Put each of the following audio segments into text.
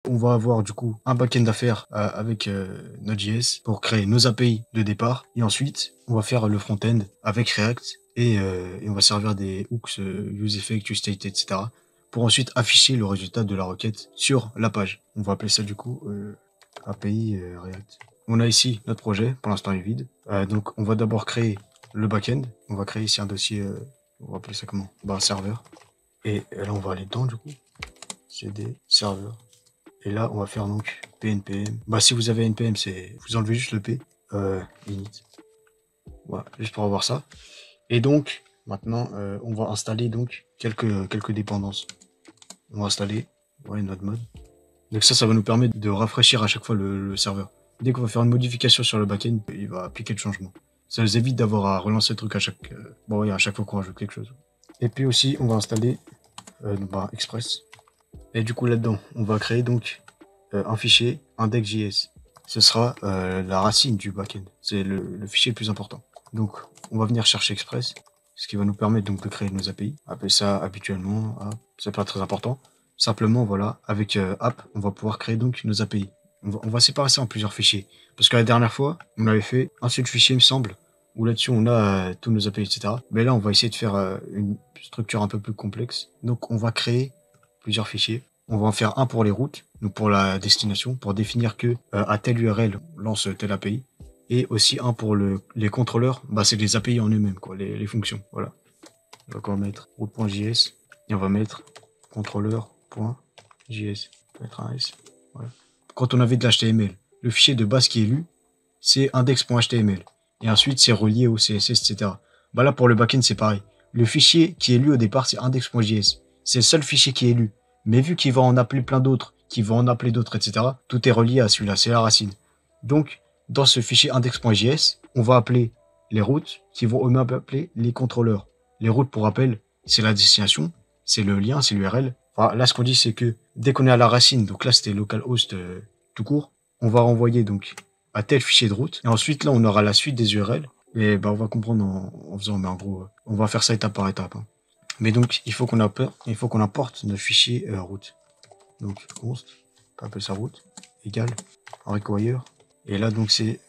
on va avoir du coup un back-end à faire avec Node.js pour créer nos API de départ. Et ensuite, on va faire le front-end avec React et on va servir des hooks, useEffect, useState, etc. pour ensuite afficher le résultat de la requête sur la page. On va appeler ça du coup API React. On a ici notre projet, pour l'instant il est vide. Donc on va d'abord créer le back-end. On va créer ici un dossier, on va appeler ça comment? Serveur. Et là on va aller dedans du coup. CD serveur. Et là on va faire donc pnpm. Si vous avez npm, c'est vous enlevez juste le p. Init. Voilà, juste pour avoir ça. Et donc maintenant on va installer donc quelques dépendances. On va installer node mode. Donc ça va nous permettre de rafraîchir à chaque fois le serveur. Dès qu'on va faire une modification sur le back-end, il va appliquer le changement. Ça nous évite d'avoir à relancer le truc à chaque fois qu'on rajoute quelque chose. Et puis aussi, on va installer Express. Et du coup, là-dedans, on va créer donc un fichier index.js. Ce sera la racine du back-end. C'est le fichier le plus important. Donc, on va venir chercher Express, ce qui va nous permettre donc de créer nos API. Appeler ça habituellement, c'est pas très important. Simplement, voilà, avec app, on va pouvoir créer donc nos API. On va séparer ça en plusieurs fichiers. Parce que la dernière fois, on avait fait un seul fichier, il me semble, où là-dessus on a tous nos API, etc. Mais là, on va essayer de faire une structure un peu plus complexe. Donc, on va créer plusieurs fichiers. On va en faire un pour les routes, donc pour la destination, pour définir que à telle URL, on lance telle API. Et aussi un pour les contrôleurs, c'est les API en eux-mêmes, quoi, les fonctions. Voilà. Donc, on va mettre route.js et on va mettre contrôleur.js. Mettre un S. Voilà. Quand on avait de l'HTML, le fichier de base qui est lu, c'est index.html. Et ensuite, c'est relié au CSS, etc. Là, pour le backend, c'est pareil. Le fichier qui est lu au départ, c'est index.js. C'est le seul fichier qui est lu. Mais vu qu'il va en appeler plein d'autres, qu'il va en appeler d'autres, etc., tout est relié à celui-là, c'est la racine. Donc, dans ce fichier index.js, on va appeler les routes qui vont eux-mêmes appeler les contrôleurs. Les routes, pour rappel, c'est la destination, c'est le lien, c'est l'URL. Là, ce qu'on dit, c'est que dès qu'on est à la racine, donc là, c'était localhost tout court, on va renvoyer donc à tel fichier de route. Et ensuite, là, on aura la suite des URL. Et on va comprendre en faisant, mais en gros, on va faire ça étape par étape. Mais donc, il faut qu'on importe notre fichier route. Donc, const, on peut appeler ça route, égale, require. Et là, donc, c'est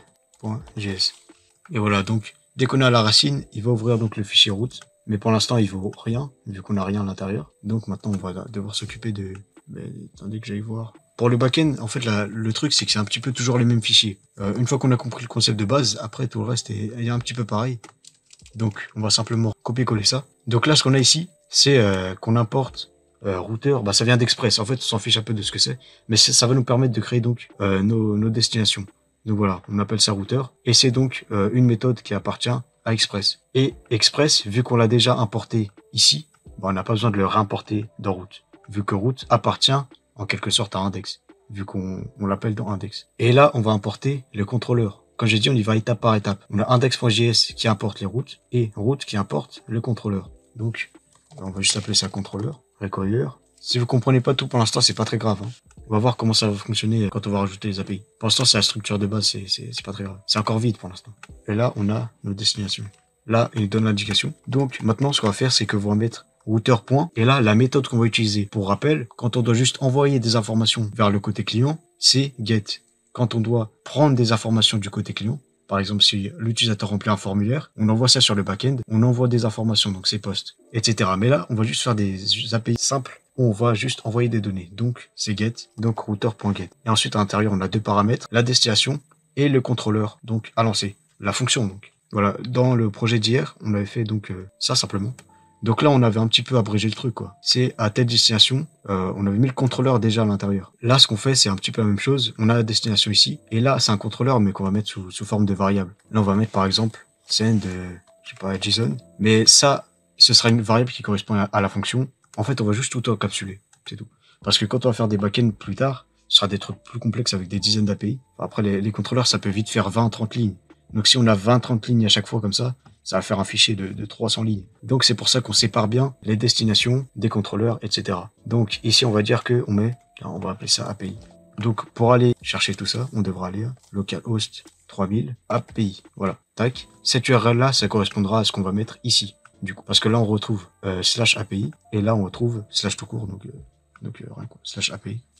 .js. Et voilà, donc, dès qu'on est à la racine, il va ouvrir donc le fichier route. Mais pour l'instant, il vaut rien, vu qu'on n'a rien à l'intérieur. Donc, maintenant, on va devoir s'occuper de... Mais attendez que j'aille voir. Pour le backend, en fait, le truc, c'est que c'est un petit peu toujours les mêmes fichiers. Une fois qu'on a compris le concept de base, après, tout le reste est un petit peu pareil. Donc, on va simplement copier-coller ça. Donc là, ce qu'on a ici, c'est qu'on importe routeur. Ça vient d'Express. En fait, on s'en fiche un peu de ce que c'est. Mais ça va nous permettre de créer donc nos destinations. Donc voilà, on appelle ça routeur. Et c'est donc une méthode qui appartient à Express. Et Express, vu qu'on l'a déjà importé ici, on n'a pas besoin de le réimporter dans route. Vu que route appartient en quelque sorte à index. Vu qu'on l'appelle dans index. Et là, on va importer le contrôleur. Comme j'ai dit, on y va étape par étape. On a index.js qui importe les routes et route qui importe le contrôleur. Donc, on va juste appeler ça contrôleur, require. Si vous comprenez pas tout pour l'instant, c'est pas très grave. On va voir comment ça va fonctionner quand on va rajouter les API. Pour l'instant, c'est la structure de base, c'est pas très grave. C'est encore vide pour l'instant. Et là, on a nos destinations. Là, il donne l'indication. Donc, maintenant, ce qu'on va faire, c'est que vous va mettre routeur point. Et là, la méthode qu'on va utiliser, pour rappel, quand on doit juste envoyer des informations vers le côté client, c'est get. Quand on doit prendre des informations du côté client, par exemple, si l'utilisateur remplit un formulaire, on envoie ça sur le back-end, on envoie des informations, donc c'est post, etc. Mais là, on va juste faire des API simples où on va juste envoyer des données. Donc, c'est get, donc routeur.get. Et ensuite, à l'intérieur, on a deux paramètres, la destination et le contrôleur, donc à lancer. La fonction, donc. Voilà, dans le projet d'hier, on avait fait donc ça simplement. Donc là, on avait un petit peu abrégé le truc, quoi. C'est à telle destination, on avait mis le contrôleur déjà à l'intérieur. Là, ce qu'on fait, c'est un petit peu la même chose. On a la destination ici, et là, c'est un contrôleur, mais qu'on va mettre sous forme de variable. Là, on va mettre, par exemple, send, je sais pas, JSON. Mais ça, ce sera une variable qui correspond à la fonction. En fait, on va juste tout encapsuler. C'est tout. Parce que quand on va faire des backends plus tard, ce sera des trucs plus complexes avec des dizaines d'API. Après, les contrôleurs, ça peut vite faire 20-30 lignes. Donc, si on a 20-30 lignes à chaque fois comme ça va faire un fichier de 300 lignes. Donc, c'est pour ça qu'on sépare bien les destinations des contrôleurs, etc. Donc, ici, on va dire que on va appeler ça API. Donc, pour aller chercher tout ça, on devra aller à localhost 3000 API. Voilà. Tac. Cette URL-là, ça correspondra à ce qu'on va mettre ici. Du coup, parce que là, on retrouve /API et là, on retrouve / tout court. Donc rien quoi. /API.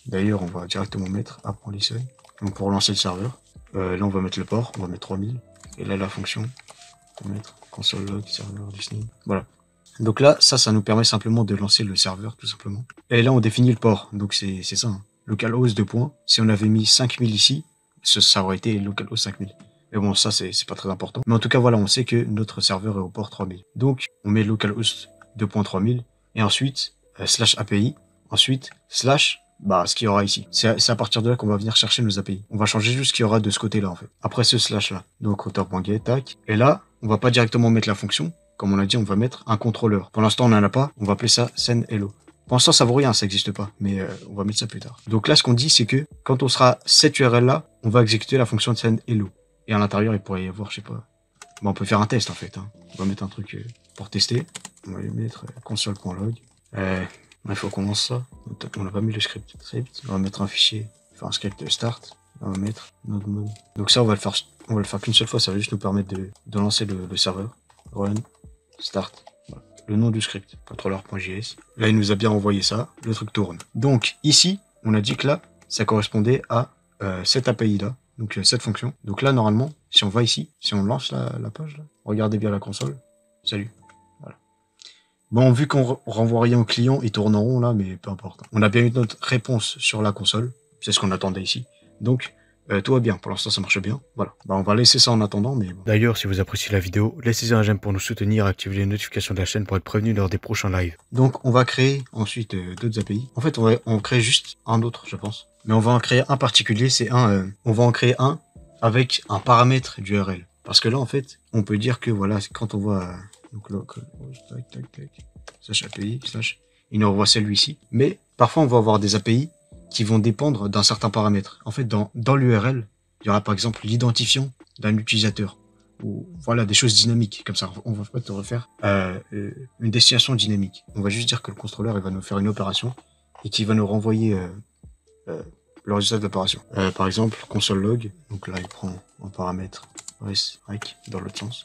D'ailleurs, on va directement mettre apprend-listen. Donc pour lancer le serveur, là on va mettre le port, on va mettre 3000. Et là la fonction, on va mettre console log serveur listening. Voilà. Donc là, ça nous permet simplement de lancer le serveur, tout simplement. Et là on définit le port, donc c'est ça. Hein. Localhost 2 points. Si on avait mis 5000 ici, ça aurait été localhost 5000. Mais bon, ça c'est pas très important. Mais en tout cas, voilà, on sait que notre serveur est au port 3000. Donc on met localhost 2.3000 et ensuite slash API, ensuite slash ce qu'il y aura ici. C'est à partir de là qu'on va venir chercher nos API. On va changer juste ce qu'il y aura de ce côté-là, en fait. Après ce slash-là. Donc, router.get, tac. Et là, on va pas directement mettre la fonction. Comme on l'a dit, on va mettre un contrôleur. Pour l'instant, on n'en a pas. On va appeler ça send hello. Pour l'instant, ça vaut rien, ça n'existe pas. Mais on va mettre ça plus tard. Donc là, ce qu'on dit, c'est que quand on sera cette URL-là, on va exécuter la fonction de send hello. Et à l'intérieur, il pourrait y avoir, je sais pas. Bon, on peut faire un test, en fait. Hein. On va mettre un truc pour tester. On va lui mettre console.log. Il faut qu'on lance ça. On n'a pas mis le script. On va mettre un fichier, enfin un script start. On va mettre node mode. Donc ça, on va le faire qu'une seule fois. Ça va juste nous permettre de lancer le serveur. Run, start. Voilà. Le nom du script, controller.js. Là, il nous a bien envoyé ça. Le truc tourne. Donc ici, on a dit que là, ça correspondait à cette API là. Donc cette fonction. Donc là, normalement, si on va ici, si on lance la page, là, regardez bien la console. Salut. Bon, vu qu'on renvoie rien au client, il tourne en rond là, mais peu importe. On a bien eu notre réponse sur la console. C'est ce qu'on attendait ici. Donc, tout va bien. Pour l'instant, ça marche bien. Voilà. On va laisser ça en attendant, mais bon. D'ailleurs, si vous appréciez la vidéo, laissez un j'aime pour nous soutenir et activez les notifications de la chaîne pour être prévenu lors des prochains lives. Donc, on va créer ensuite d'autres API. En fait, on crée juste un autre, je pense. Mais on va en créer un particulier. C'est on va en créer un avec un paramètre d'URL. Parce que là, en fait, on peut dire que voilà, quand on voit donc slash API, il nous renvoie celui-ci. Mais parfois, on va avoir des API qui vont dépendre d'un certain paramètre. En fait, dans l'URL, il y aura par exemple l'identifiant d'un utilisateur. Ou voilà, des choses dynamiques. Comme ça, on va pas te refaire une destination dynamique. On va juste dire que le contrôleur, il va nous faire une opération et qu'il va nous renvoyer le résultat de l'opération. Par exemple, console log. Donc là, il prend un paramètre rec dans l'autre sens.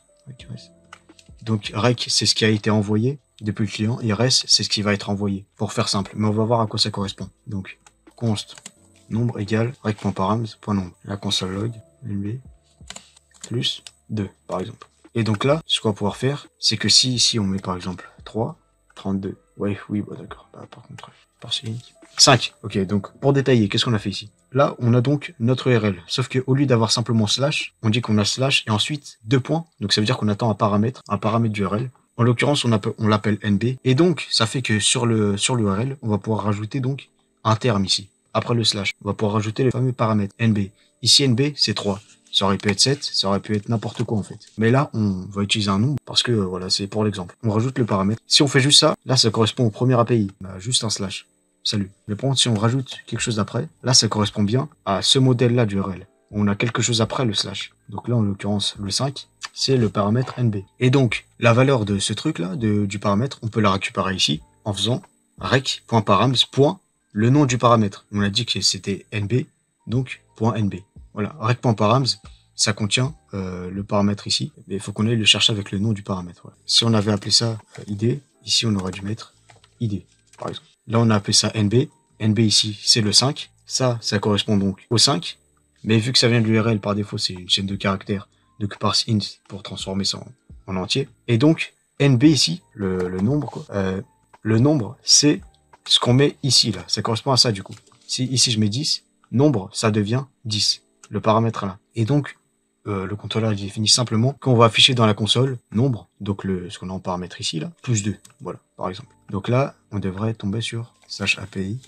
Donc rec, c'est ce qui a été envoyé depuis le client, et res, c'est ce qui va être envoyé, pour faire simple. Mais on va voir à quoi ça correspond. Donc, const nombre égale rec.params.nombre. La console log, nb, plus 2, par exemple. Et donc là, ce qu'on va pouvoir faire, c'est que si ici on met par exemple 3, 32. Ouais, oui, bah d'accord. Par contre, par 5. Ok, donc pour détailler, qu'est-ce qu'on a fait ici? Là, on a donc notre URL. Sauf qu'au lieu d'avoir simplement slash, on dit qu'on a slash et ensuite 2 points. Donc ça veut dire qu'on attend un paramètre d'URL. En l'occurrence, on l'appelle NB. Et donc, ça fait que sur l'URL, on va pouvoir rajouter donc un terme ici. Après le slash, on va pouvoir rajouter le fameux paramètre NB. Ici, NB, c'est 3. Ça aurait pu être 7, ça aurait pu être n'importe quoi en fait. Mais là, on va utiliser un nombre parce que voilà, c'est pour l'exemple. On rajoute le paramètre. Si on fait juste ça, là, ça correspond au premier API. On a juste un slash. Salut. Mais par contre, si on rajoute quelque chose après, là, ça correspond bien à ce modèle-là d'URL. On a quelque chose après le slash. Donc là, en l'occurrence, le 5, c'est le paramètre NB. Et donc, la valeur de ce truc-là, du paramètre, on peut la récupérer ici en faisant rec.params. Le nom du paramètre. On a dit que c'était NB, donc .NB. Voilà, rec.params, ça contient le paramètre ici. Mais il faut qu'on aille le chercher avec le nom du paramètre. Voilà. Si on avait appelé ça ID, ici, on aurait dû mettre ID, par exemple. Là, on a appelé ça NB. NB ici, c'est le 5. Ça correspond donc au 5. Mais vu que ça vient de l'URL, par défaut, c'est une chaîne de caractères. Donc, parse int pour transformer ça en entier. Et donc, NB ici, le nombre, quoi. Le nombre, c'est ce qu'on met ici, là. Ça correspond à ça, du coup. Si ici, je mets 10, nombre, ça devient 10. Le paramètre là. Et donc, le contrôleur il définit simplement qu'on va afficher dans la console nombre, donc ce qu'on a en paramètre ici, là, plus 2. Voilà, par exemple. Donc là, on devrait tomber sur slash API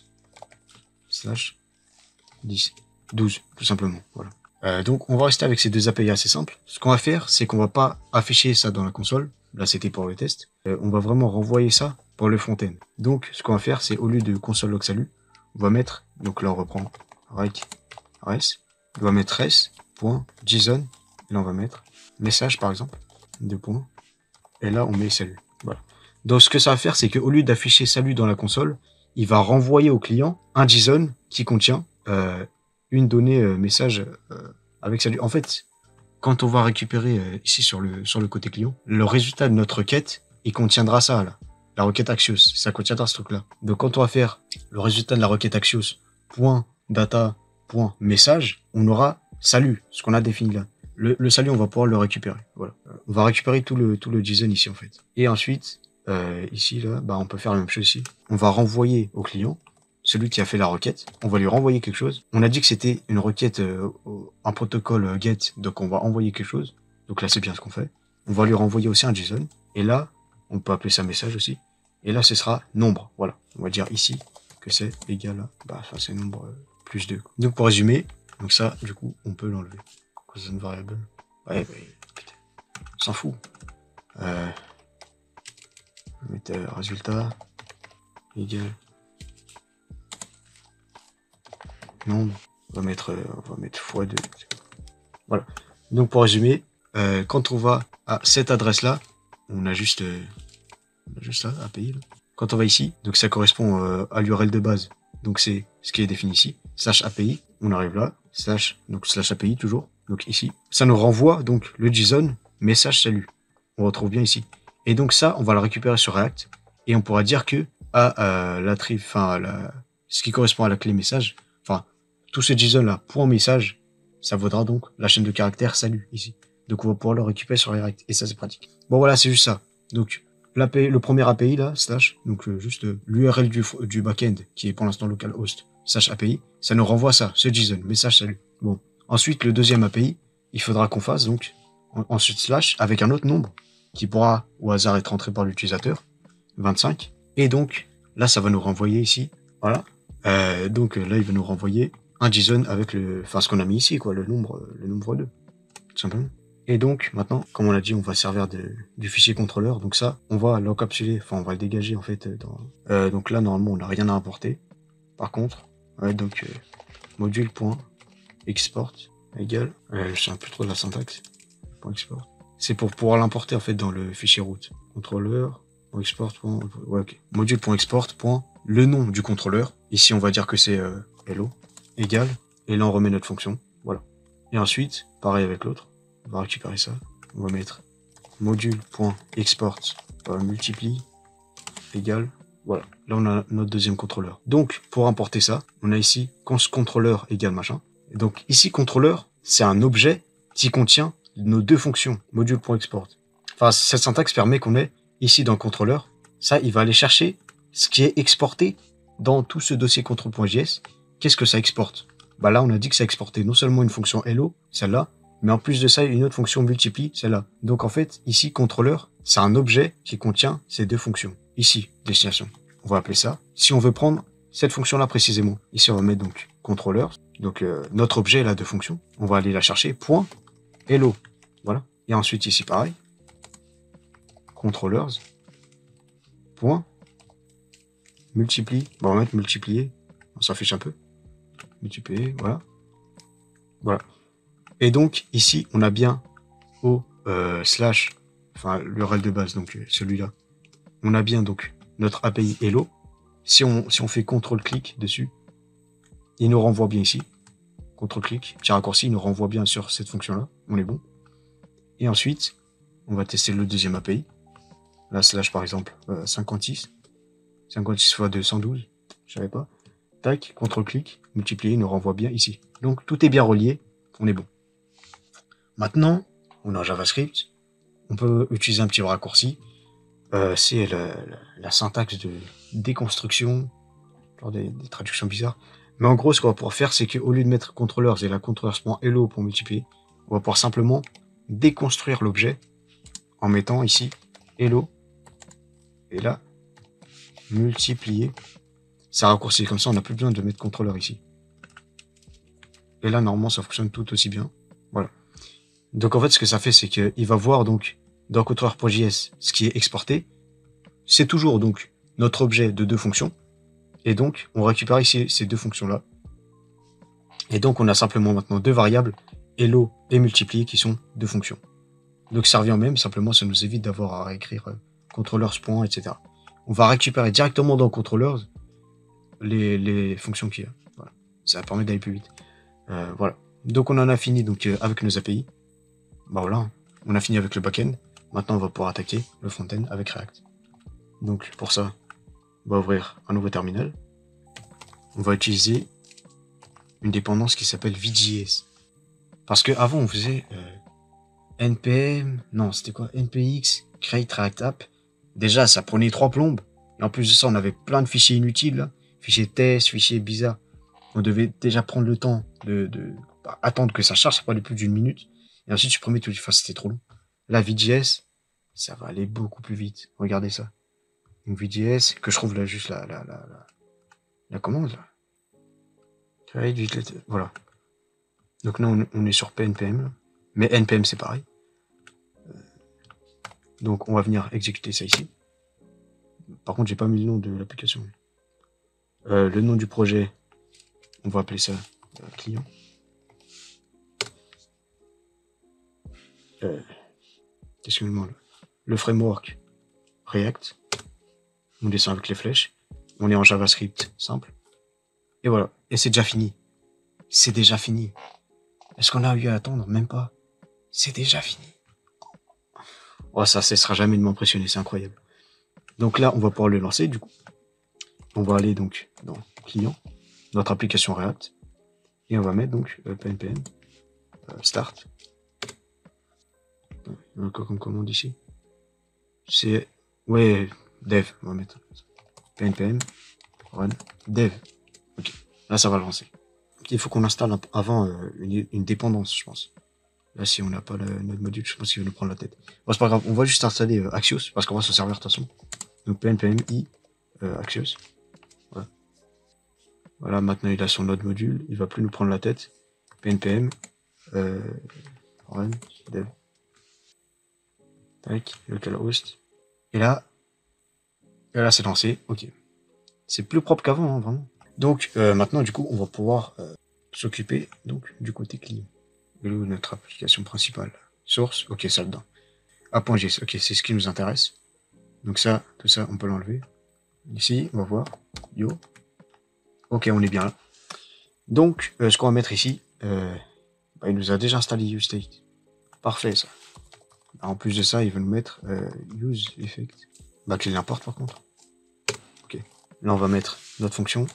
slash 10. 12, tout simplement. Voilà. Donc, on va rester avec ces deux API assez simples. Ce qu'on va faire, c'est qu'on va pas afficher ça dans la console. Là, c'était pour le test. On va vraiment renvoyer ça pour le front-end. Donc, ce qu'on va faire, c'est au lieu de console log salut, on va mettre, donc là, on reprend rec res. On va mettre res.json. Et là, on va mettre message, par exemple. 2 points. Et là, on met salut. Voilà. Donc, ce que ça va faire, c'est qu'au lieu d'afficher salut dans la console, il va renvoyer au client un JSON qui contient une donnée message avec salut. En fait, quand on va récupérer ici sur le côté client, le résultat de notre requête, il contiendra ça, là. La requête Axios, ça contiendra ce truc-là. Donc, quand on va faire le résultat de la requête Axios point data point message, on aura salut, ce qu'on a défini là. Le salut, on va pouvoir le récupérer. Voilà. On va récupérer tout le JSON ici en fait. Et ensuite, ici là, bah on peut faire la même chose ici. On va renvoyer au client, celui qui a fait la requête. On va lui renvoyer quelque chose. On a dit que c'était une requête, un protocole GET, donc on va envoyer quelque chose. Donc là, c'est bien ce qu'on fait. On va lui renvoyer aussi un JSON. Et là, on peut appeler ça message aussi. Et là, ce sera nombre. Voilà. On va dire ici que c'est égal à, bah, enfin, c'est nombre plus 2. Donc pour résumer, donc ça, du coup, on peut l'enlever. Constant variable. Ouais, putain. On s'en fout. On va mettre résultat égal nombre. On va mettre x2. Voilà. Donc pour résumer, quand on va à cette adresse-là, on a juste là, API. Là. Quand on va ici, donc ça correspond à l'URL de base. Donc c'est ce qui est défini ici. /API, on arrive là. Donc /API toujours. Donc ici, ça nous renvoie donc le JSON message salut. On retrouve bien ici. Et donc ça, on va le récupérer sur React et on pourra dire que ce qui correspond à la clé message, enfin tout ce JSON là point message, ça vaudra donc la chaîne de caractères salut ici. Donc on va pouvoir le récupérer sur React et ça c'est pratique. Bon voilà, c'est juste ça. Donc le premier API là, donc juste l'URL du backend qui est pour l'instant localhost /API, ça nous renvoie ça, ce JSON, message salut. Bon. Ensuite, le deuxième API, il faudra qu'on fasse donc ensuite / avec un autre nombre qui pourra au hasard être entré par l'utilisateur, 25. Et donc là, ça va nous renvoyer ici, voilà. Donc là, il va nous renvoyer un JSON avec ce qu'on a mis ici, quoi, le nombre 2, tout simplement. Et donc, maintenant, comme on l'a dit, on va servir du fichier contrôleur. Donc ça, on va l'encapsuler, enfin, on va le dégager, en fait, donc là, normalement, on n'a rien à importer. Par contre, donc, module.export égale, je sais plus trop de la syntaxe, .export. C'est pour pouvoir l'importer, en fait, dans le fichier route. Contrôleur.export. Ouais, ok. Module.export. Le nom du contrôleur. Ici, on va dire que c'est hello égale. Et là, on remet notre fonction. Voilà. Et ensuite, pareil avec l'autre. On va récupérer ça. On va mettre module.export multiplie égale. Voilà. Là, on a notre deuxième contrôleur. Donc, pour importer ça, on a ici contrôleur égale machin. Et donc, ici, contrôleur, c'est un objet qui contient nos deux fonctions, module.export. Enfin, cette syntaxe permet qu'on ait ici dans le contrôleur, ça, il va aller chercher ce qui est exporté dans tout ce dossier contrôle.js. Qu'est-ce que ça exporte? Bah là, on a dit que ça exportait non seulement une fonction hello, celle-là, mais en plus de ça, une autre fonction multiplie, celle-là. Donc en fait, ici, contrôleur, c'est un objet qui contient ces deux fonctions. Ici, destination. On va appeler ça. Si on veut prendre cette fonction-là précisément, ici, on va mettre donc contrôleur. Donc notre objet là de fonction, on va aller la chercher, point, hello. Voilà. Et ensuite ici, pareil. Controllers. Point. Multiplie. Bon, on va mettre multiplier. On s'en fiche un peu. Multiplier, voilà. Voilà. Et donc, ici, on a bien au / enfin, l'URL de base, donc celui-là. On a bien donc notre API hello. Si on fait CTRL-clic dessus, il nous renvoie bien ici. CTRL-clic, petit raccourci, il nous renvoie bien sur cette fonction-là. On est bon. Et ensuite, on va tester le deuxième API. Là, / par exemple, 56. 56 fois 2, 112. Je savais pas. Tac, CTRL-clic, multiplier, il nous renvoie bien ici. Donc, tout est bien relié. On est bon. Maintenant, on a JavaScript. On peut utiliser un petit raccourci. C'est la syntaxe de déconstruction. Genre des traductions bizarres. Mais en gros, ce qu'on va pouvoir faire, c'est qu'au lieu de mettre controllers et la controllers.hello pour multiplier, on va pouvoir simplement déconstruire l'objet en mettant ici hello et là multiplier. Ça raccourcit comme ça, on n'a plus besoin de mettre contrôleur ici. Et là, normalement, ça fonctionne tout aussi bien. Voilà. Donc en fait, ce que ça fait, c'est qu'il va voir donc dans contrôleur.js ce qui est exporté. C'est toujours donc notre objet de deux fonctions. Et donc, on récupère ici ces deux fonctions-là. Et donc, on a simplement maintenant deux variables, hello et multiplier, qui sont deux fonctions. Donc, ça revient au même, simplement, ça nous évite d'avoir à réécrire controllers, etc. On va récupérer directement dans controllers les fonctions qu'il y a. Voilà. Ça permet d'aller plus vite. Voilà. Donc, on en a fini donc, avec nos API. Bah voilà, on a fini avec le backend. Maintenant, on va pouvoir attaquer le front-end avec React. Donc, pour ça, on va ouvrir un nouveau terminal. On va utiliser une dépendance qui s'appelle VJS. Parce que avant on faisait npm, non c'était quoi, npx create react app. Déjà ça prenait 3 plombes. Et en plus de ça on avait plein de fichiers inutiles là. Fichiers test, fichiers bizarres. On devait déjà prendre le temps de attendre que ça charge, ça prenait plus d'une minute. Et ensuite supprimer tout. Enfin c'était trop long. La VJS, ça va aller beaucoup plus vite. Regardez ça. Une VJS que je trouve là juste la commande là. Voilà. Donc là, on est sur PNPM. Mais NPM, c'est pareil. Donc, on va venir exécuter ça ici. Par contre, j'ai pas mis le nom de l'application. Le nom du projet, on va appeler ça client. Qu'est-ce que je demande? Le framework React. On descend avec les flèches. On est en JavaScript simple. Et voilà. Et c'est déjà fini. C'est déjà fini. Est-ce qu'on a eu à attendre? Même pas. C'est déjà fini. Oh, ça cessera jamais de m'impressionner, c'est incroyable. Donc là, on va pouvoir le lancer, du coup. On va aller donc dans client, notre application React, et on va mettre donc PNPM, start. Il y a encore comme commande ici. C'est, ouais, dev, on va mettre PNPM, run, dev. Ok, là ça va le lancer. Il faut qu'on installe avant une dépendance, je pense. Là, si on n'a pas notre module, je pense qu'il va nous prendre la tête. Bon, c'est pas grave, on va juste installer Axios, parce qu'on va se servir de toute façon. Donc PNPM i Axios. Voilà. Voilà, maintenant il a son autre module, il va plus nous prendre la tête. PNPM run dev. Tac, localhost. Et là c'est lancé, ok. C'est plus propre qu'avant, hein, vraiment. Donc maintenant, du coup, on va pouvoir s'occuper donc du côté client. Notre application principale. Source, ok, ça dedans. A.js, ok, c'est ce qui nous intéresse. Donc ça, tout ça, on peut l'enlever. Ici, on va voir. Yo. Ok, on est bien là. Donc, ce qu'on va mettre ici, il nous a déjà installé useState. Parfait, ça. En plus de ça, il veut nous mettre useEffect. Qu'il l'importe par contre. Ok. Là, on va mettre notre fonction.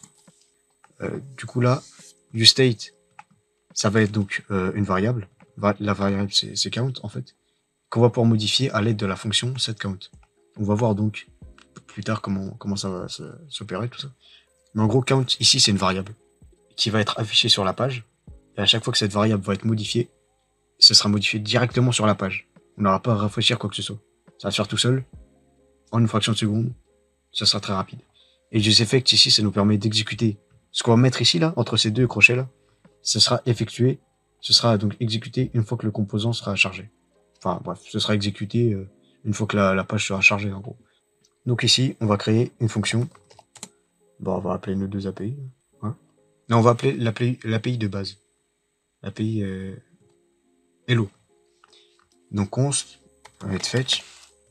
Du coup, là, useState, ça va être donc une variable. La variable, c'est count, en fait, qu'on va pouvoir modifier à l'aide de la fonction setCount. On va voir donc plus tard comment ça va s'opérer, tout ça. Mais en gros, count, ici, c'est une variable qui va être affichée sur la page. Et à chaque fois que cette variable va être modifiée, ce sera modifié directement sur la page. On n'aura pas à rafraîchir quoi que ce soit. Ça va se faire tout seul, en une fraction de seconde. Ça sera très rapide. Et useEffect, ici, ça nous permet d'exécuter. Ce qu'on va mettre ici, là, entre ces deux crochets-là, ce sera effectué. Ce sera donc exécuté une fois que le composant sera chargé. Enfin, bref, ce sera exécuté une fois que la page sera chargée, en gros. Donc ici, on va créer une fonction. Bon, on va appeler nos deux API. Hein. Non, on va appeler l'API de base. L'API hello. Donc const, on va mettre fetch.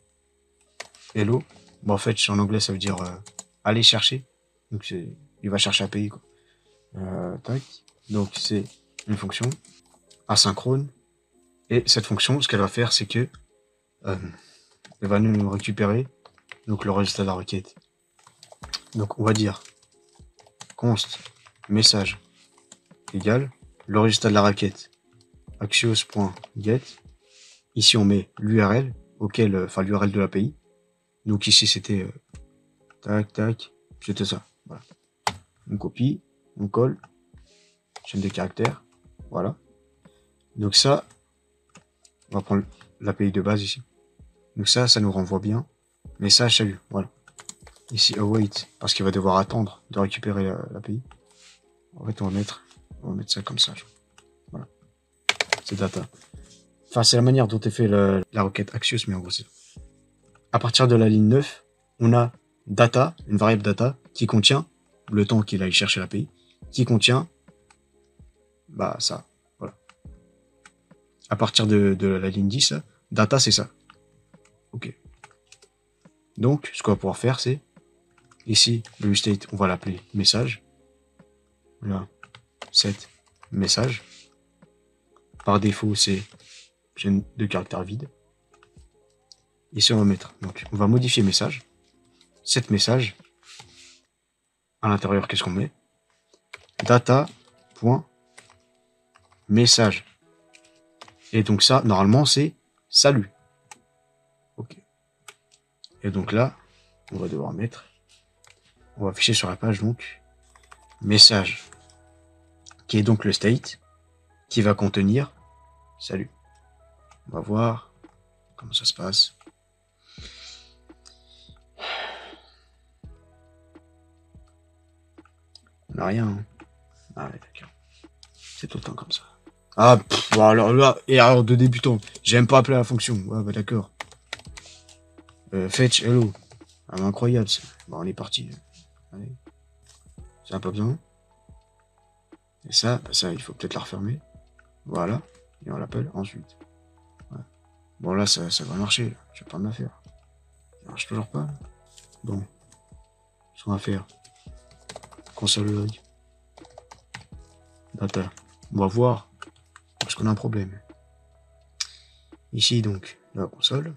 Hello. Bon, fetch en anglais, ça veut dire aller chercher. Donc il va chercher API, quoi. Tac. Donc c'est une fonction asynchrone. Et cette fonction, ce qu'elle va faire, c'est que elle va nous récupérer donc le résultat de la requête. Donc on va dire const message égale le résultat de la requête axios.get. Ici on met l'URL l'URL de l'API. Donc ici c'était tac, c'était ça. Voilà. On copie, on colle, chaîne de caractères, voilà. Donc ça, on va prendre l'API de base ici. Donc ça nous renvoie bien. Message salut, voilà. Ici await, parce qu'il va devoir attendre de récupérer l'API. En fait, on va mettre ça comme ça. Voilà. C'est data. Enfin, c'est la manière dont est fait la requête Axios, mais en gros, c'est ça. À partir de la ligne 9, on a data, une variable data, qui contient le temps qu'il aille chercher l'API, qui contient ça. Voilà. À partir de la ligne 10, data, c'est ça. Ok. Donc, ce qu'on va pouvoir faire, c'est ici, le useState, on va l'appeler message. Là, set message. Par défaut, c'est chaîne de caractères vide. Ici, on va mettre, donc, on va modifier message. Set message. À l'intérieur, qu'est-ce qu'on met? Data. message. Et donc ça, normalement, c'est salut. Ok. Et donc là, on va devoir mettre, on va afficher sur la page donc message, qui est donc le state, qui va contenir salut. On va voir comment ça se passe. On n'a rien. Hein. Ah ouais, d'accord. C'est tout le temps comme ça. Ah, pff, bon, alors là, erreur de débutant. J'aime pas appeler la fonction. Ouais, bah d'accord. Fetch, hello. Ah, incroyable, ça. Bon, on est parti. Allez. Ça n'a pas besoin. Et ça, bah ça, il faut peut-être la refermer. Voilà. Et on l'appelle ensuite. Ouais. Bon, là, ça va marcher. Là. Je vais pas me la faire. Ça marche toujours pas. Là. Bon. Ce qu'on va faire. Console log. Data. On va voir. Parce qu'on a un problème. Ici, donc, la console.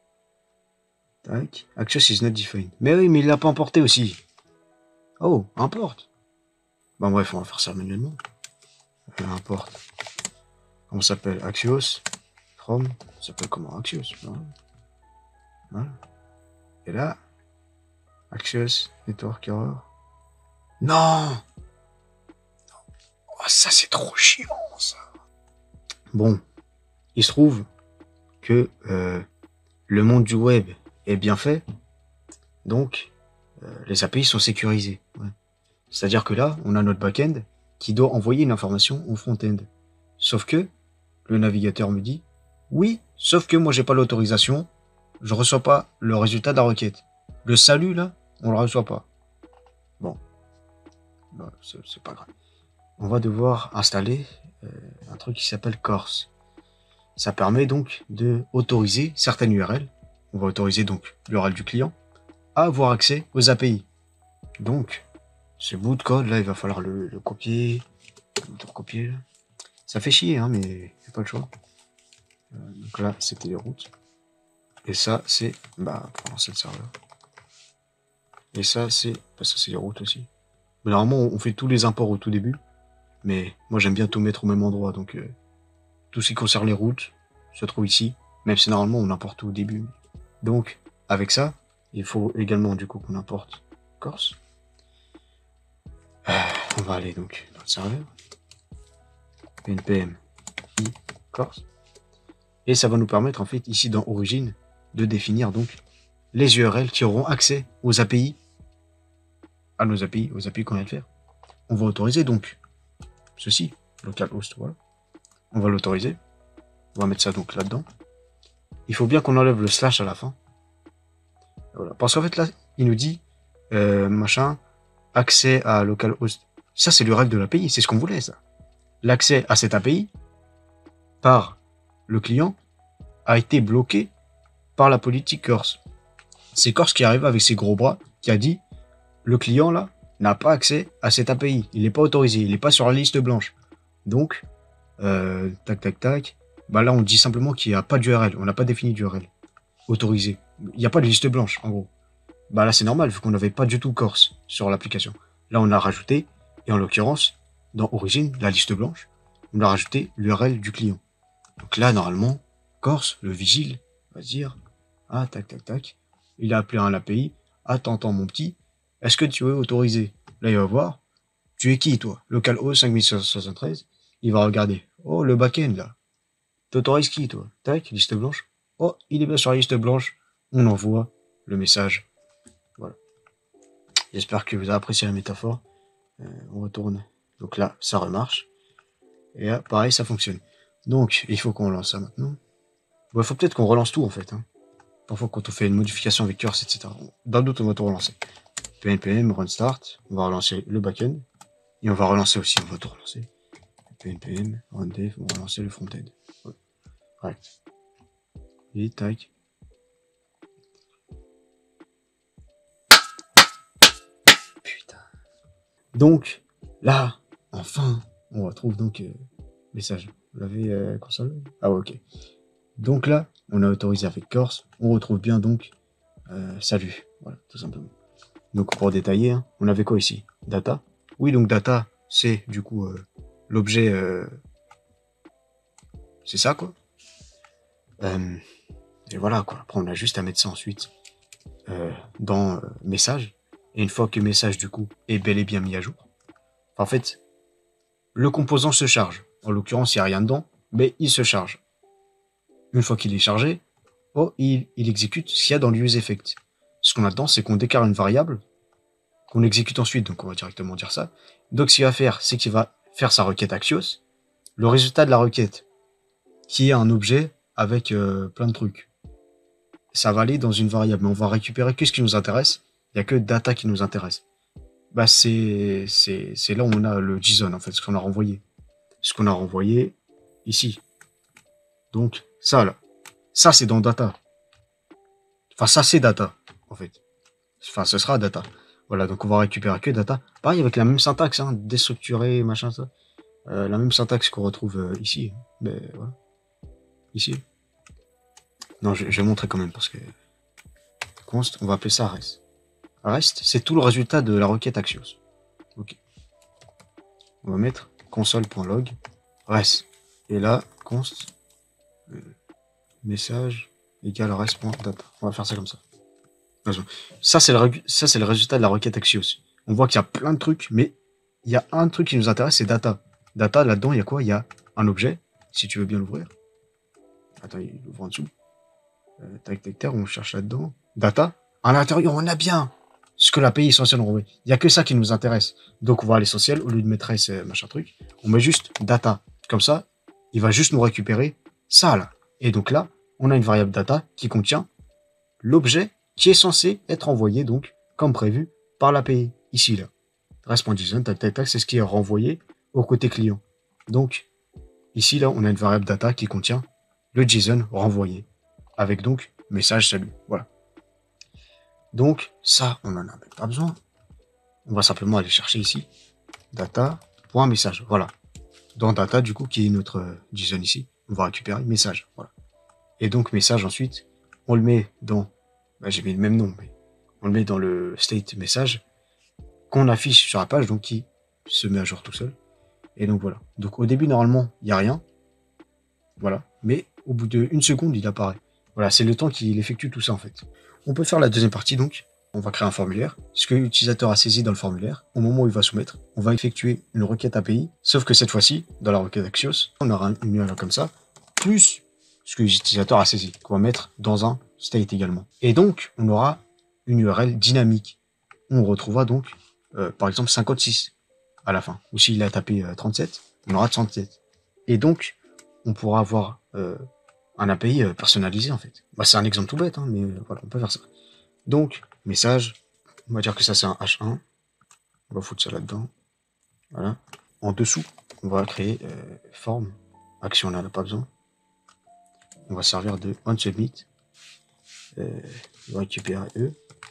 Tac. Access is not defined. Mais oui, mais il l'a pas importé aussi. Oh, importe. Bon, bref, on va faire ça manuellement. Importe. Comment ça s'appelle? Axios. From. Ça s'appelle comment? Axios. Voilà. Voilà. Et là. Axios. Network error. Non! Oh, ça, c'est trop chiant, ça. Bon. Il se trouve que le monde du web est bien fait. Donc, les API sont sécurisés. Ouais. C'est-à-dire que là, on a notre back-end qui doit envoyer une information au front-end. Sauf que le navigateur me dit oui, sauf que moi j'ai pas l'autorisation, je reçois pas le résultat de la requête. Le salut là, on le reçoit pas. Bon, bah, c'est pas grave. On va devoir installer un truc qui s'appelle Corse. Ça permet donc de autoriser certaines URL. On va autoriser donc l'URL du client à avoir accès aux API. Donc, ce bout de code là, il va falloir le copier, le recopier. Ça fait chier, hein, mais c'est pas le choix. Donc là, c'était les routes. Et ça, c'est pour lancer le serveur. Et ça, c'est les routes aussi. Mais normalement, on fait tous les imports au tout début. Mais moi, j'aime bien tout mettre au même endroit. Donc, tout ce qui concerne les routes se trouve ici. Même si normalement, on importe tout au début. Donc, avec ça, il faut également du coup qu'on importe Corse. On va aller donc dans le serveur. npm i Corse. Et ça va nous permettre, en fait, ici dans Origine, de définir donc les URL qui auront accès aux API, aux API qu'on vient de faire. On va autoriser donc ceci, localhost, voilà. On va l'autoriser. On va mettre ça donc là-dedans. Il faut bien qu'on enlève le slash à la fin. Voilà. Parce qu'en fait, là, il nous dit, machin, accès à localhost. Ça, c'est l'URL de l'API, c'est ce qu'on voulait, ça. L'accès à cette API par le client a été bloqué par la politique Corse. C'est Corse qui arrive avec ses gros bras, qui a dit le client là n'a pas accès à cette API, il n'est pas autorisé, il n'est pas sur la liste blanche. Donc, tac tac tac, bah là on dit simplement qu'il n'y a pas d'URL, on n'a pas défini d'URL autorisé. Il n'y a pas de liste blanche en gros. Bah là c'est normal vu qu'on n'avait pas du tout Corse sur l'application. Là on a rajouté, et en l'occurrence, dans Origine, la liste blanche, on a rajouté l'URL du client. Donc là normalement, Corse, le vigile, va se dire ah tac tac tac, il a appelé un API, attends mon petit, est-ce que tu es autorisé? Là il va voir, tu es qui toi? Localhost 5673, il va regarder, oh le back-end là, t'autorises qui toi? Tac, liste blanche, oh il est bien sur la liste blanche, on envoie le message. Voilà. J'espère que vous avez apprécié la métaphore. On retourne. Donc là, ça remarche. Et là, pareil, ça fonctionne. Donc, il faut qu'on lance ça maintenant. Bon, il faut peut-être qu'on relance tout en fait. Hein. Parfois, quand on fait une modification avec Curse, etc. Dans le doute, on va tout relancer. npm run start. On va relancer le backend. Et on va relancer aussi, on va tout relancer. npm run dev, on va relancer le front-end. Ouais. Et tac. Putain. Donc, là, enfin, on retrouve donc message. Vous l'avez console? Ah ouais, ok. Donc là, on a autorisé avec Corse. On retrouve bien donc salut. Voilà, tout simplement. Donc pour détailler, hein, on avait quoi ici? Data. Oui, donc data, c'est du coup l'objet C'est ça, quoi. Et voilà, quoi. Après, on a juste à mettre ça ensuite dans message. Et une fois que message, du coup, est bel et bien mis à jour, en fait, le composant se charge. En l'occurrence, il n'y a rien dedans, mais il se charge. Une fois qu'il est chargé, oh, il exécute ce qu'il y a dans l'UseEffect. Ce qu'on a dedans, c'est qu'on déclare une variable qu'on exécute ensuite, donc on va directement dire ça. Donc ce qu'il va faire, c'est qu'il va faire sa requête Axios. Le résultat de la requête, qui est un objet avec plein de trucs, ça va aller dans une variable, mais on va récupérer que ce qui nous intéresse. Il n'y a que data qui nous intéresse. Bah c'est là où on a le JSON, en fait, ce qu'on a renvoyé. Ce qu'on a renvoyé ici. Donc ça là, ça c'est dans data. Enfin ça c'est data, en fait. Enfin ce sera data. Voilà, donc on va récupérer que data. Pareil avec la même syntaxe, hein, déstructuré, machin, ça. La même syntaxe qu'on retrouve ici. Mais voilà. Ici. Non, je vais montrer quand même parce que const, on va appeler ça rest. Rest, c'est tout le résultat de la requête Axios. Ok. On va mettre console.log rest. Et là, const message égale rest.data. On va faire ça comme ça. Ça, c'est le résultat de la requête Axios. On voit qu'il y a plein de trucs, mais il y a un truc qui nous intéresse, c'est data. Data, là-dedans, il y a quoi? Il y a un objet, si tu veux bien l'ouvrir. Attends, il ouvre en dessous. Tac, tac, tac, on cherche là-dedans. Data. À l'intérieur, on a bien ce que l'API essentielle nous renvoie. Il n'y a que ça qui nous intéresse. Donc, on va à l'essentiel, au lieu de mettre S, machin truc, on met juste data. Comme ça, il va juste nous récupérer ça, là. Et donc là, on a une variable data qui contient l'objet qui est censé être envoyé, donc, comme prévu, par l'API. Ici, là. Rest.json, tac, tac, tac, c'est ce qui est renvoyé au côté client. Donc, ici, là, on a une variable data qui contient le JSON renvoyé. Avec donc, message salut. Voilà. Donc, ça, on n'en a même pas besoin. On va simplement aller chercher ici. Data.message. Voilà. Dans data, du coup, qui est notre JSON ici, on va récupérer message. Voilà. Et donc, message, ensuite, on le met dans... Bah, j'ai mis le même nom, mais on le met dans le state message qu'on affiche sur la page, donc qui se met à jour tout seul. Et donc, voilà. Donc, au début, normalement, il n'y a rien. Voilà. Mais au bout d'une seconde, il apparaît. Voilà, c'est le temps qu'il effectue tout ça, en fait. On peut faire la deuxième partie, donc. On va créer un formulaire. Ce que l'utilisateur a saisi dans le formulaire, au moment où il va soumettre, on va effectuer une requête API. Sauf que cette fois-ci, dans la requête Axios, on aura une URL comme ça, plus ce que l'utilisateur a saisi, qu'on va mettre dans un state également. Et donc, on aura une URL dynamique. On retrouvera donc, par exemple, 56 à la fin. Ou s'il a tapé 37, on aura 37. Et donc, on pourra avoir un API personnalisé, en fait. Bah, c'est un exemple tout bête, hein, mais voilà, on peut faire ça. Donc, message, on va dire que ça c'est un H1. On va foutre ça là-dedans. Voilà. En dessous, on va créer forme. Action, on n'en a pas besoin. On va servir de onSubmit. On va récupérer E.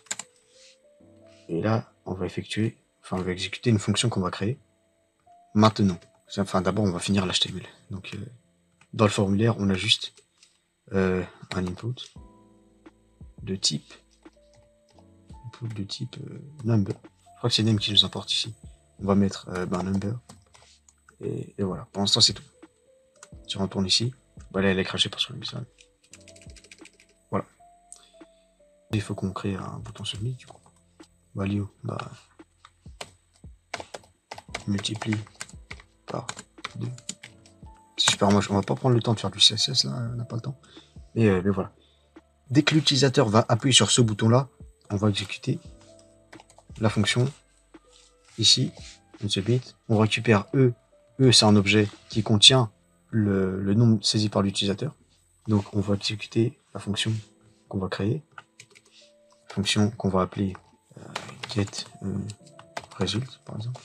Et là, on va effectuer, enfin, on va exécuter une fonction qu'on va créer maintenant. Enfin, d'abord, on va finir l'HTML. Donc, dans le formulaire, on a juste un input de type number. Je crois que c'est name qui nous importe ici. On va mettre number. Et voilà. Pour l'instant, c'est tout. Si on retourne ici, bah là, elle est crachée parce qu'on a mis ça. Voilà. Il faut qu'on crée un bouton submit, du coup. Value, bah, multiplie par 2. C'est super moche. On va pas prendre le temps de faire du CSS là, on n'a pas le temps. Mais voilà. Dès que l'utilisateur va appuyer sur ce bouton-là, on va exécuter la fonction ici, onSubmit. On récupère E. E, c'est un objet qui contient le nom saisi par l'utilisateur. Donc, on va exécuter la fonction qu'on va créer. Fonction qu'on va appeler get result, par exemple.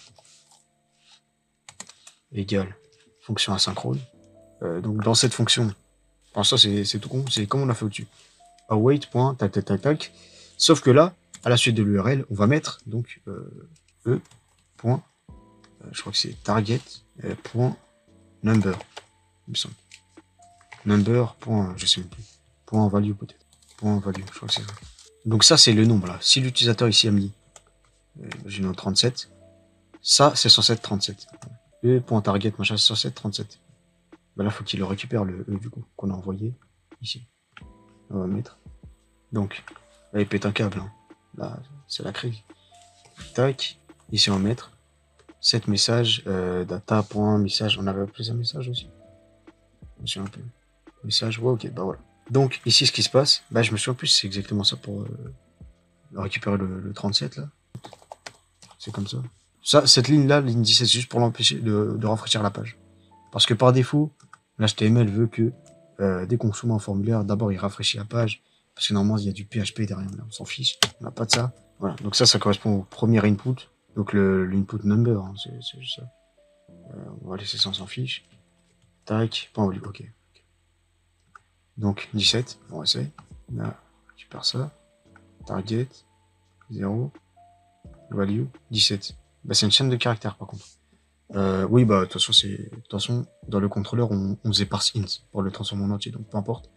Égale fonction asynchrone. Donc, dans cette fonction, enfin, ça, c'est tout con. C'est comme on a fait au-dessus. Await, point, tac, tac, tac, tac. Sauf que là, à la suite de l'URL, on va mettre donc E, point, je crois que c'est target, point, number, il me semble. Number, point, je sais même plus. Point value peut-être. Point value, je crois que c'est ça. Donc ça, c'est le nombre là. Si l'utilisateur ici a mis, imaginons 37, ça, c'est censé être 37. E, point target, machin, c'est censé être 37. Bah là, faut qu'il le récupère, le E, du coup, qu'on a envoyé ici. On va mettre. Donc, là, il pète un câble. Hein. Là, c'est la crise. Tac. Ici, on va mettre 7 messages, data.message. On avait appelé ça message aussi. Je me souviens un peu. Message, ouais, ok, bah voilà. Donc, ici, ce qui se passe, bah, je me souviens plus, c'est exactement ça pour récupérer le 37, là. C'est comme ça. Ça, cette ligne-là, ligne 17, c'est juste pour l'empêcher de rafraîchir la page. Parce que par défaut, l'HTML veut que dès qu'on soumet un formulaire, d'abord il rafraîchit la page. Parce que normalement, il y a du PHP derrière, mais on s'en fiche. On n'a pas de ça. Voilà. Donc ça correspond au premier input. Donc l'input number, hein, c'est juste ça. On va laisser ça, on s'en fiche. Tac, point value, ok. Donc 17, on essaie. Là, tu perds ça. Target, 0. Value, 17. Bah, c'est une chaîne de caractères par contre. Oui, bah, de toute façon, dans le contrôleur, on faisait parse int pour le transformer en entier, donc peu importe.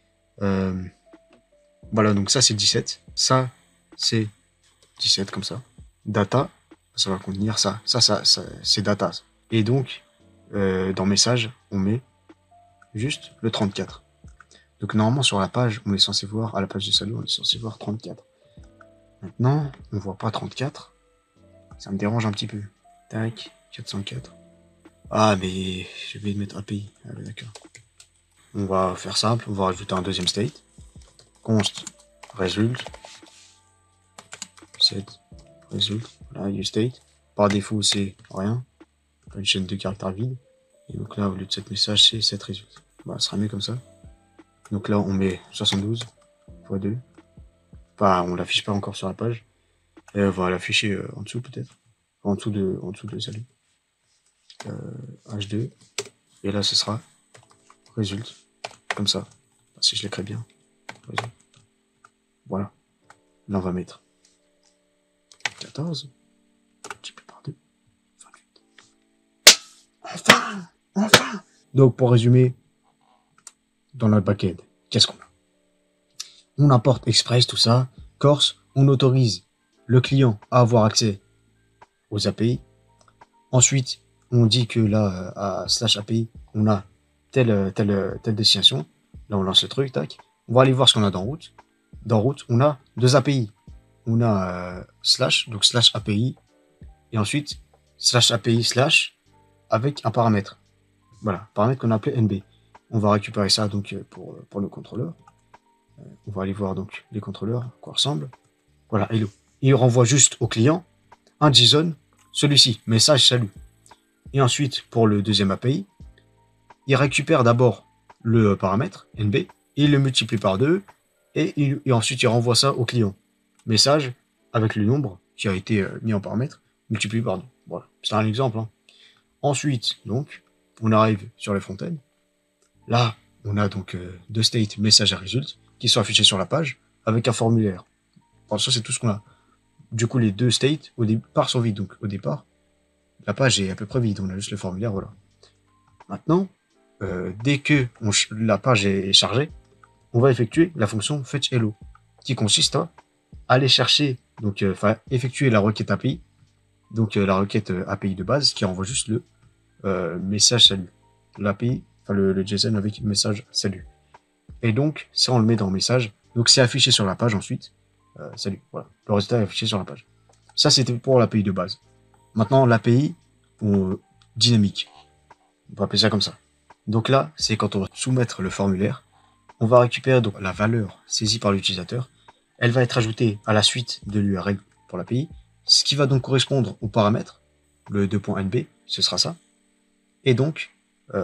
Voilà, donc ça, c'est 17. Ça, c'est 17, comme ça. Data, ça va contenir ça. Ça c'est data. Et donc, dans message, on met juste le 34. Donc, normalement, sur la page, on est censé voir, à la page de salut, on est censé voir 34. Maintenant, on voit pas 34. Ça me dérange un petit peu. Tac, 404. Ah, mais j'ai oublié de mettre API. Ah, d'accord. On va faire simple, on va rajouter un deuxième state. Const result. Set result. Voilà, useState. Par défaut, c'est rien. Une chaîne de caractères vide. Et donc là, au lieu de cette message, c'est set result. Bah, ça sera mieux comme ça. Donc là, on met 72 x 2. Enfin, on l'affiche pas encore sur la page. Et on va l'afficher en dessous peut-être. En dessous de salut. H2. Et là, ce sera result. Comme ça. Si je l'écris bien. Result. Voilà. Là, on va mettre 14. Multiplié par 2. 28. Enfin! Enfin! Donc, pour résumer, dans notre backend, qu'est-ce qu'on a? On importe Express, tout ça. Corse, on autorise le client à avoir accès aux API. Ensuite, on dit que là, à slash API, on a telle destination. Là, on lance le truc, tac. On va aller voir ce qu'on a dans route. Dans route, on a deux API. On a slash, donc slash API. Et ensuite, slash API slash avec un paramètre. Voilà, paramètre qu'on a appelé NB. On va récupérer ça donc pour le contrôleur. On va aller voir donc les contrôleurs, à quoi ressemble. Voilà, hello. Il renvoie juste au client un JSON, celui-ci, message salut. Et ensuite, pour le deuxième API, il récupère d'abord le paramètre NB, il le multiplie par 2, et ensuite il renvoie ça au client. Message avec le nombre qui a été mis en paramètre, multiplié par 2. Voilà, c'est un exemple. Hein. Ensuite, donc, on arrive sur les front-end. Là, on a donc deux states message et result qui sont affichés sur la page avec un formulaire. Alors ça, c'est tout ce qu'on a. Du coup, les deux states au départ sont vides. Donc, au départ, la page est à peu près vide. On a juste le formulaire, voilà. Maintenant, dès que la page est chargée, on va effectuer la fonction fetchHello, qui consiste à aller chercher, donc, effectuer la requête API, donc la requête API de base, qui envoie juste le message salut. L'API, enfin le JSON avec message salut. Et donc, ça, on le met dans le message. Donc, c'est affiché sur la page ensuite. Salut, voilà. Le résultat est affiché sur la page. Ça, c'était pour l'API de base. Maintenant, l'API dynamique. On va appeler ça comme ça. Donc là, c'est quand on va soumettre le formulaire, on va récupérer donc la valeur saisie par l'utilisateur. Elle va être ajoutée à la suite de l'URL pour l'API, ce qui va donc correspondre au paramètre, le 2.nb, ce sera ça. Et donc,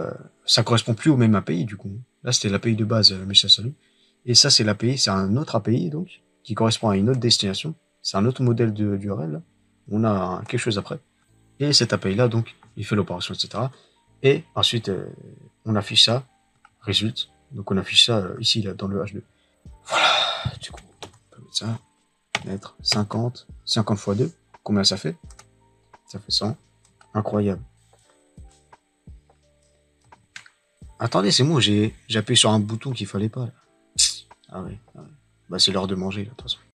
ça correspond plus au même API du coup. Là, c'était l'API de base, message salut. Et ça, c'est l'API, c'est un autre API donc, qui correspond à une autre destination. C'est un autre modèle d'URL. On a quelque chose après. Et cet API-là, donc, il fait l'opération, etc. Et ensuite, on affiche ça, result. Donc, on affiche ça ici, là, dans le H2. Voilà, du coup, on peut mettre ça, mettre 50 x 2. Combien ça fait? Ça fait 100. Incroyable. Attendez, c'est moi, j'ai appuyé sur un bouton qu'il fallait pas, là. Ah ouais. Bah, c'est l'heure de manger, là, de toute façon.